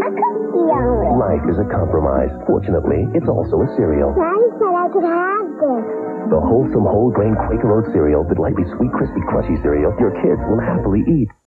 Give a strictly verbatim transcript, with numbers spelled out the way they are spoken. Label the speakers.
Speaker 1: cookie on it.
Speaker 2: Life is a compromise. Fortunately, it's also a cereal.
Speaker 1: Daddy said I could have this.
Speaker 2: The wholesome whole grain Quaker Oat cereal, the lightly sweet, crispy, crunchy cereal your kids will happily eat.